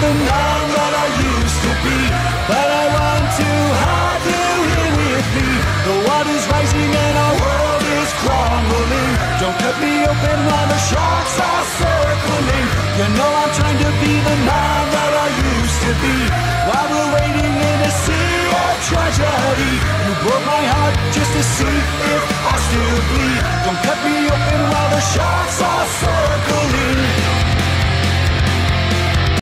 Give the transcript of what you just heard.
the man that I used to be, but I want to have you here with me. The water's rising and our world is crumbling. Don't cut me open while the sharks are circling. You know I'm trying to be the man that I used to be, while we're waiting in a sea of tragedy. You broke my heart just to see